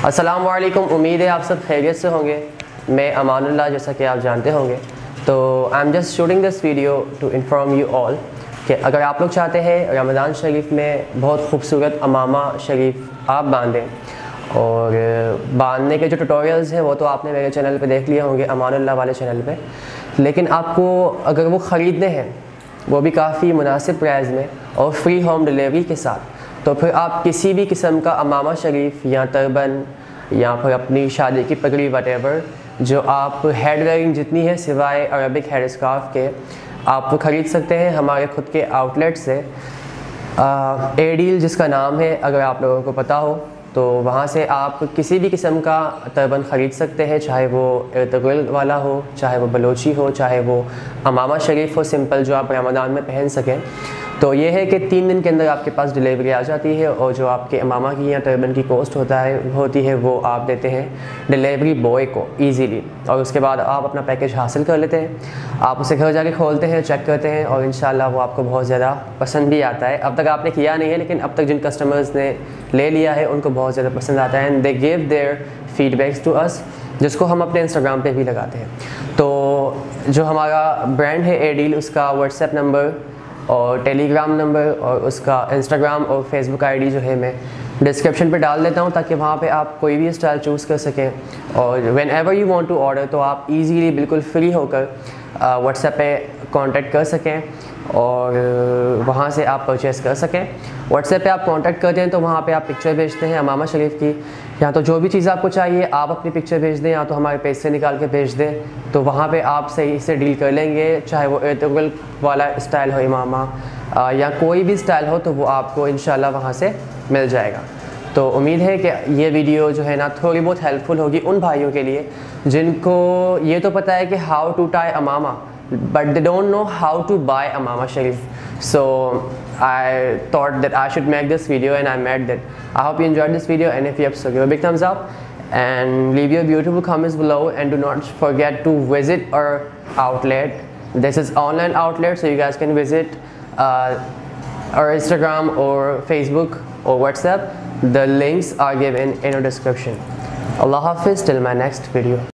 अस्सलाम वालेकुम, उम्मीद है आप सब खैरियत से होंगे। मैं अमान उल्लाह, जैसा कि आप जानते होंगे, तो I am just shooting this video to inform you all कि अगर आप लोग चाहते हैं रमज़ान शरीफ में बहुत खूबसूरत अमामा शरीफ आप बांधें, और बांधने के जो ट्यूटोरियल्स हैं वो तो आपने मेरे चैनल पे देख लिए होंगे, अमान उल्लाह वाले चैनल पे, लेकिन आपको अगर वो ख़रीदने हैं वो भी काफ़ी मुनासिब प्राइस में और फ्री होम डिलीवरी के साथ, तो फिर आप किसी भी किस्म का अमामा शरीफ या टर्बन या फिर अपनी शादी की पगड़ी वटेवर जो आप हेड वेयरिंग जितनी है सिवाय अरबिक हेड स्कार्फ के, आप वो ख़रीद सकते हैं हमारे ख़ुद के आउटलेट से। A.DEAL जिसका नाम है, अगर आप लोगों को पता हो तो वहाँ से आप किसी भी किस्म का टर्बन ख़रीद सकते हैं, चाहे वो एर्तुग्रुल वाला हो, चाहे वो बलूची हो, चाहे वो अमामा शरीफ हो सिंपल जो आप रमज़ान में पहन सकें। तो ये है कि 3 दिन के अंदर आपके पास डिलीवरी आ जाती है, और जो आपके अमामा की या टर्बन की कॉस्ट होती है वो आप देते हैं डिलीवरी बॉय को ईज़िली, और उसके बाद आप अपना पैकेज हासिल कर लेते हैं। आप उसे घर जाके खोलते हैं, चेक करते हैं, और इंशाल्लाह वो आपको बहुत ज़्यादा पसंद भी आता है। अब तक आपने किया नहीं है, लेकिन अब तक जिन कस्टमर्स ने ले लिया है उनको बहुत ज़्यादा पसंद आता है, and they give their feedbacks to us, जिसको हम अपने इंस्टाग्राम पे भी लगाते हैं। तो जो हमारा ब्रांड है A.DEAL, उसका व्हाट्सएप नंबर और टेलीग्राम नंबर और उसका इंस्टाग्राम और फेसबुक आईडी जो है मैं डिस्क्रिप्शन पे डाल देता हूँ, ताकि वहाँ पे आप कोई भी स्टाइल चूज़ कर सकें, और whenever you want to order तो आप इजीली बिल्कुल फ्री होकर व्हाट्सएप पे कांटेक्ट कर सकें और वहाँ से आप परचेज़ कर सकें। व्हाट्सएप पे आप कांटेक्ट करते हैं तो वहाँ पे आप पिक्चर भेजते हैं अमामा शरीफ की, या तो जो भी चीज़ आपको चाहिए आप अपनी पिक्चर भेज दें, या तो हमारे पेज से निकाल के भेज दें, तो वहाँ पे आप सही से डील कर लेंगे। चाहे वो एर्तुग्रुल वाला स्टाइल हो अमामा या कोई भी स्टाइल हो, तो वो आपको इंशाल्लाह वहाँ से मिल जाएगा। तो उम्मीद है कि ये वीडियो जो है ना थोड़ी बहुत हेल्पफुल होगी उन भाइयों के लिए जिनको ये तो पता है कि हाउ टू टाई अमामा, but they don't know how to buy AMAMAH Sharif. So I thought that I should make this video, and I made that. I hope you enjoyed this video, and if you have, so give a big thumbs up and leave your beautiful comments below, and do not forget to visit our outlet. This is online outlet, so you guys can visit our Instagram or Facebook or WhatsApp. The links are given in our description. Allah Hafiz till my next video.